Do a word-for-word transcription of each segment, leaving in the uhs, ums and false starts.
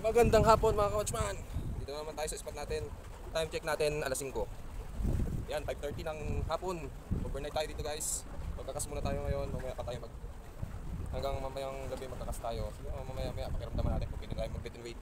Magandang hapon mga coachman. Dito naman tayo sa spot natin. Time check natin alas singko. Yan, five thirty ng hapon. Overnight tayo dito guys. Magkakas muna tayo ngayon. Mamaya pa tayo mag hanggang mamayang gabi magkakas tayo. So, mamaya maya pakiramdaman natin kung pwede tayo mag-bit and weight.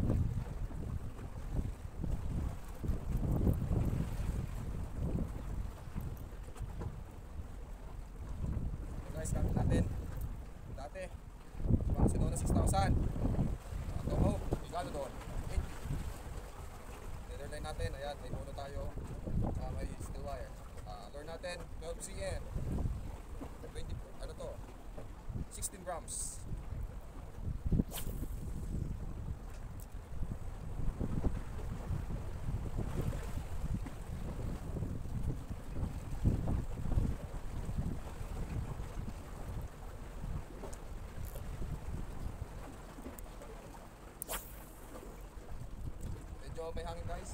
So guys, gamit natin. Dati, para sa doon na six thousand. Ito mo, igano doon. Leatherline natin, ayan, may mono tayo. Uh, may steel wire. Uh, lure natin, twelve C M. twenty, ano to? sixteen grams. Medyo may hangin guys.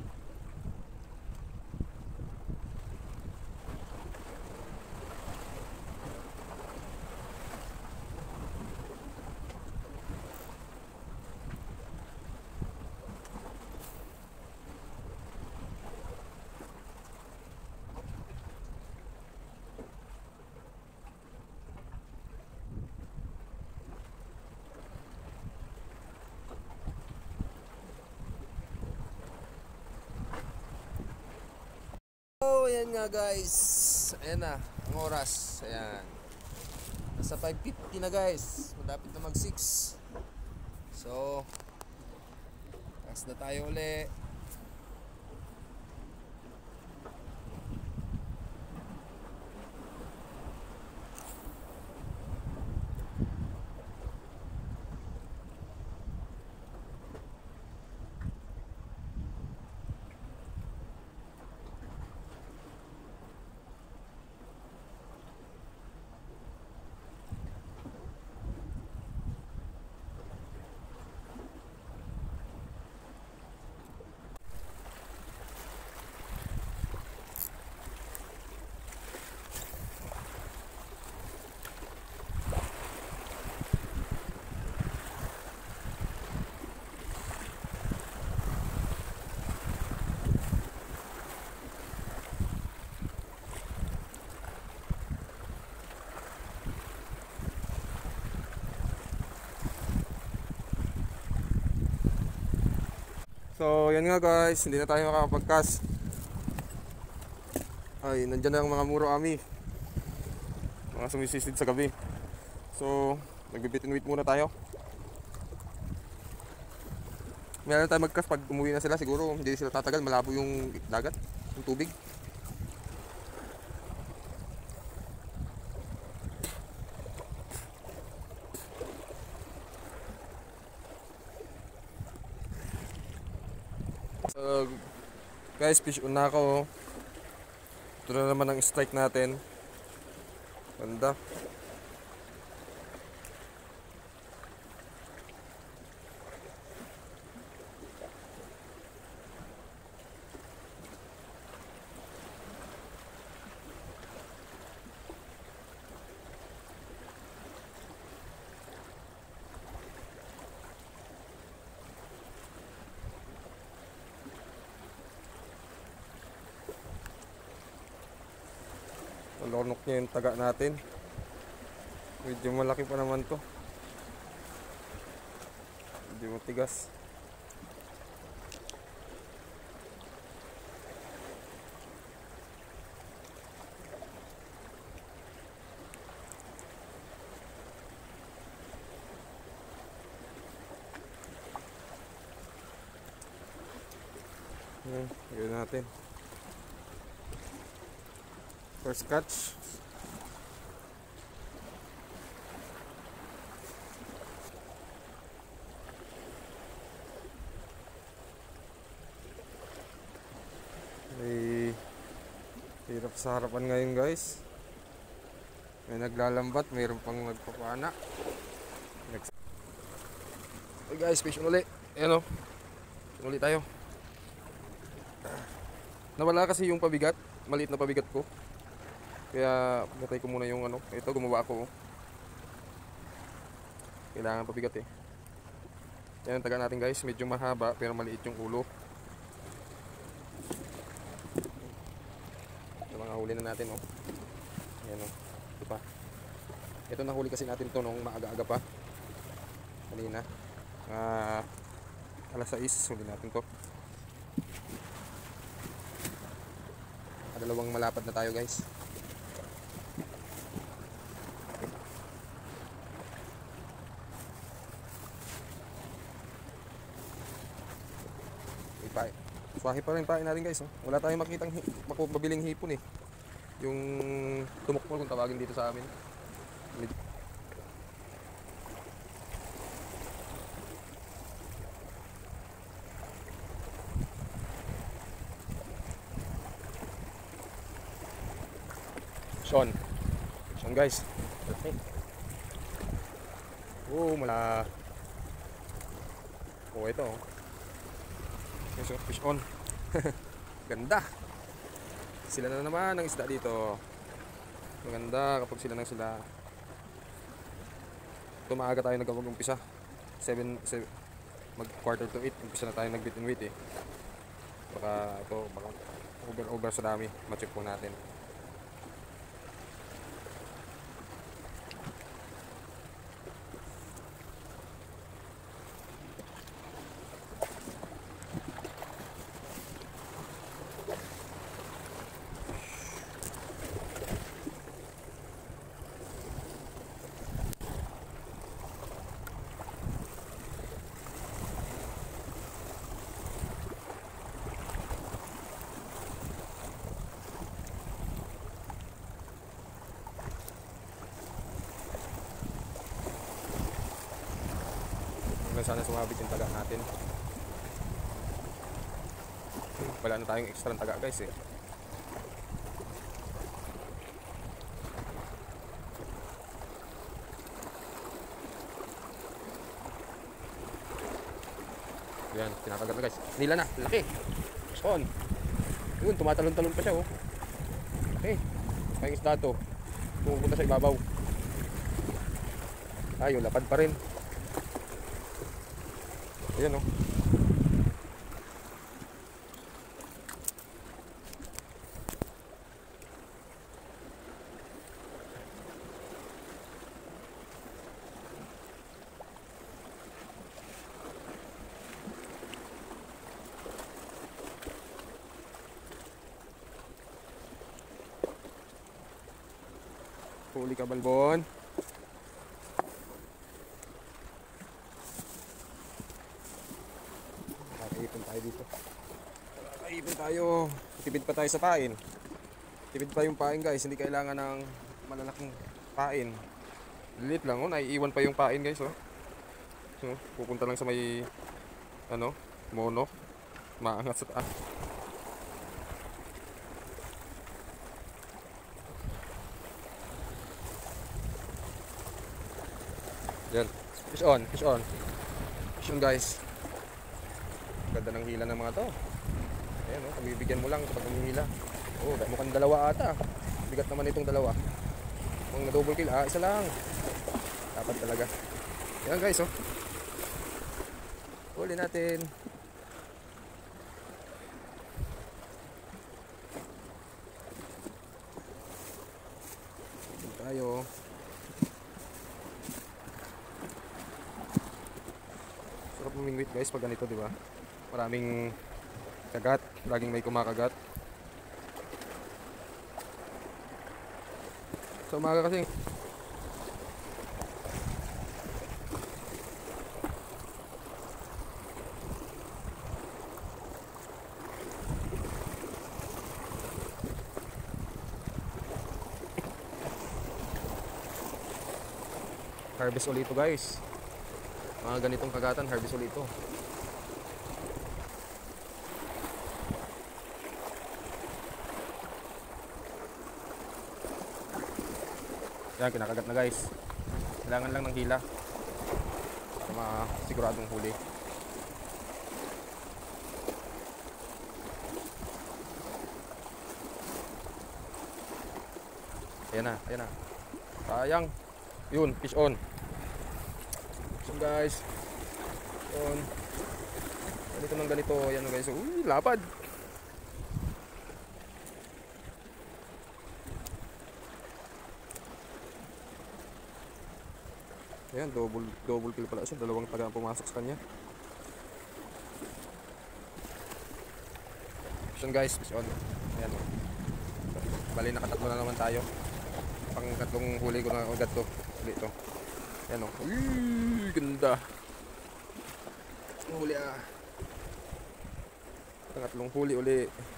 Oh, ayan nga guys. Ayan na, ang oras. Ayan. Nasa five fifty na guys. Malapit na mag six. So, cast na tayo uli. So, yan nga guys, hindi na tayo makakapag-cast. Ay, nandyan na ang mga muro ami. Mga sumisisid sa gabi. So, nag-bit and wait muna tayo. Meron tayo mag-cast pag umuwi na sila. Siguro hindi sila tatagal, malabo yung dagat, yung tubig. So, guys, fish on na ako. Ito na naman ang strike natin. Ganda. Lornok niya yung taga natin. Medyo malaki pa naman to. Medyo matigas. Yan, gawin natin. First catch. May hirap sa harapan ngayon guys. May naglalambat, mayroon pang nagpapana. Next. Okay guys, fish ulit. Ayan o. Ulit tayo. Nawala kasi yung pabigat. Maliit na pabigat ko. Kaya gatay ko muna yung ano. Ito gumawa ako. Kailangan pabigat eh. Yan ang taga natin guys, medyo mahaba pero maliit yung ulo. Ito mga huli na natin oh. Yan oh. Ito pa. Ito nahuli kasi natin to nung maaga-aga pa. Kanina. Uh, alas sais huli natin to. Dalawang malapad na tayo guys. Ipain. Swahe pa rin pain natin guys. Oh. Wala tayong makitang hi mabiling hipon eh. Yung tumukpol kung tawagin dito sa amin. Sean. Sean guys. Okay. Oh, mala. Oh, ito. So, fish on. Ganda. Sila na naman ang isda dito. Maganda kapag sila nang sila. Ito maaga tayo nagkawag-umpisa. seven, mag quarter to eight. Umpisa na tayo nag-bit and wait eh. Baka ito, baka over over sa dami. Ma-check po natin. Sana sumabit yung taga natin. Wala na tayong extra taga guys eh. Yan, kinakagat na guys. Nila na, laki. On. Yun, tumatalon-talon pa siya oh. Okay, may isda to. Pupunta sa ibabaw. Ay, yung lapad pa rin. Ayan oh. Huli ka balbon. Ipon tayo dito. Ipon tayo. Tipid pa tayo sa pain. Tipid pa yung pain guys. Hindi kailangan ng malalaking pain. Lilit lang oh. Naiiwan pa yung pain guys oh. So, pupunta lang sa may ano, mono. Maangat sa taas. Yan. Fish on. Fish on. Fish on guys. Ganda ng hila ng mga to. Ayan oh, pabibigyan mo lang kapag humihila. Oh, mukhang dalawa ata. Bigat naman itong dalawa. Kung na-double kill, ah, isa lang. Dapat talaga. Ayan guys oh. Huli natin. Huli tayo. Sarap mumingwit guys pag ganito, di ba? Maraming kagat, laging may kumakagat. Sa umaga kasi harvest ulit ito guys. Mga ganitong kagatan, harvest ulit ito. Yan, kinakagat na guys. Kailangan lang ng hila para masiguradong huli. Ayan na, ayan na. Sayang. Yun, fish on. So guys, Yun. Ganito ng ganito. Ayan guys. Uy, lapad. Ayan, double, double kill pala siya. Dalawang taga ang pumasok sa kanya. Mission guys, mission. Ayan. Bali, nakatatlo na naman tayo. Pang tatlong huli ko na agad to. Huli to. Ayan o. Uy, ganda. Huli ah. Pangatlong huli uli.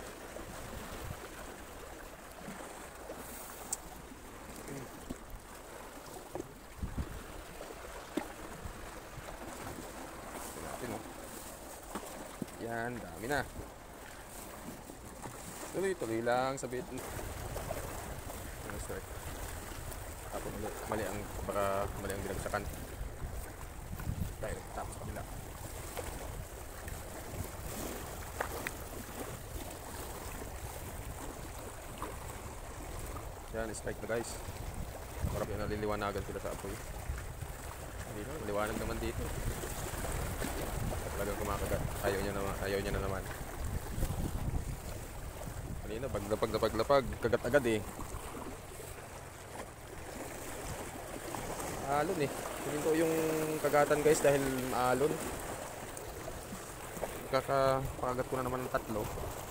Yan, dami na. Tuloy-tuloy lang sa bit. Ano, sorry. Tapos mali ang, baka mali ang binagsakan. Dahil tapos kabila. Yan, strike na guys. Marap yung naliliwanagan sila sa apoy. Hindi na, maliwanag naman dito. Talagang kumakagat. Ayaw niya naman, ayaw niya na naman. Kanina, paglapag na paglapag, kagat agad eh. Alon eh. Tingin ko yung kagatan guys dahil maalon. Kakapakagat ko na naman ng tatlo.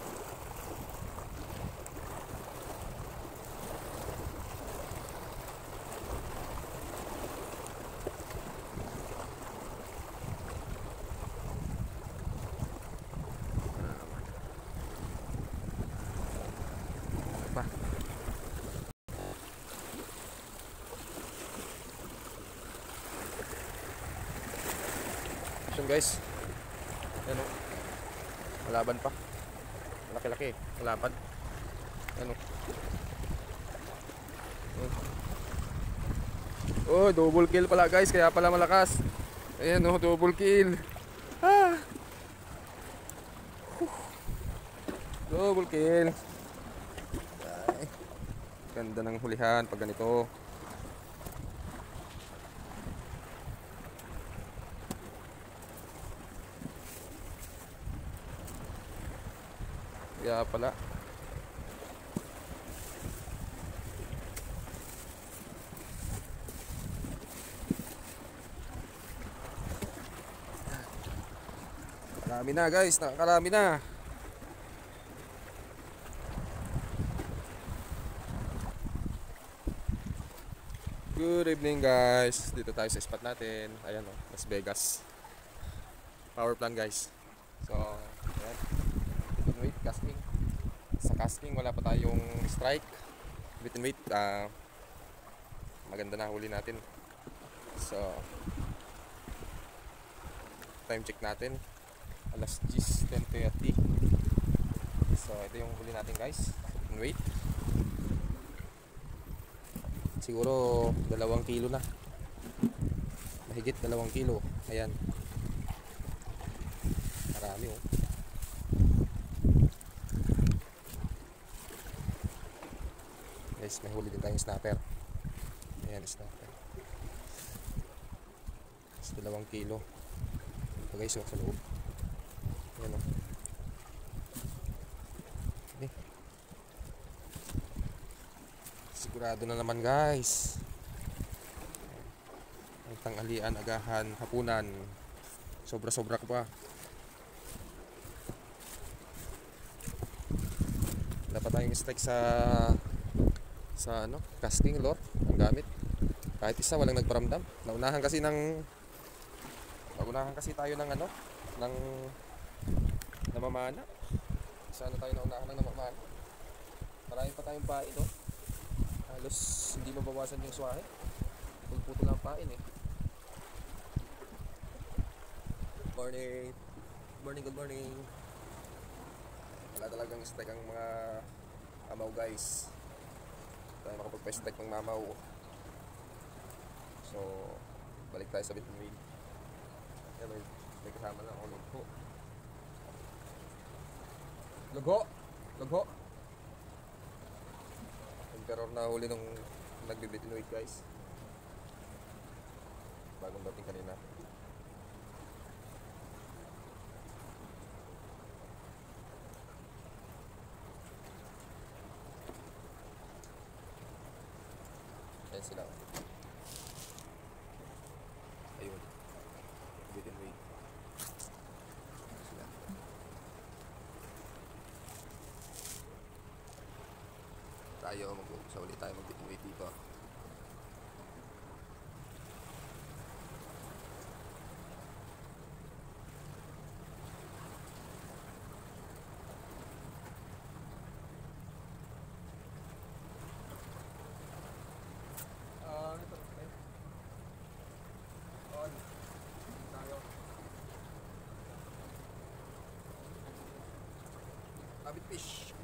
Guys, yan o, malaban pa, malaki-laki, malaban, yan o. Oh, double kill pala guys, kaya pala malakas. Ayan o, double kill. Ah. Double kill. Ay, ganda ng hulihan pag ganito. Kaya pala. Karami na guys, nakakarami na. Good evening guys. Dito tayo sa spot natin. Ayan o, Las Vegas power plant guys. So, ayan. Wait, casting. Sa casting wala pa tayong strike. Bit and wait, uh, maganda na huli natin. So, time check natin alas ten thirty. So, ito yung huli natin guys. Bit and wait. Siguro dalawang kilo na. Mahigit dalawang kilo. Ayan. Marami oh. Guys, may huli din tayong snapper. Ayan, snapper. It's dalawang kilo. Ito guys, oh, sa loob. Ayan, oh. Okay. Sigurado na naman guys. Ang tanghalian, agahan, hapunan. Sobra-sobra ko pa. Wala pa tayong strike sa sa ano, casting lure ang gamit. Kahit isa walang nagparamdam. Naunahan kasi ng Naunahan kasi tayo ng ano, ng namamana. Sana tayo naunahan ng namamana. Marami pa tayong pain no. Halos hindi mabawasan yung swahe. Pulputo lang pain eh. Morning. Morning, good morning. Wala talagang strike ang mga amaw guys. Tayo makapagpa-strike ng mamaw. So, balik tayo sa bit and wheel. Yan, may, may kasama lang ako. Lugho. Lugho! Lugho! Emperor na huli nung nagbibit and wait guys. Bagong dating kanina. Ayan sila. Ayun. Wait and wait. Ayan sila. Tayo, mag-uusa ulit tayo mag-wait and wait dito. Ah, ito. On. Tayo. Rabbit fish.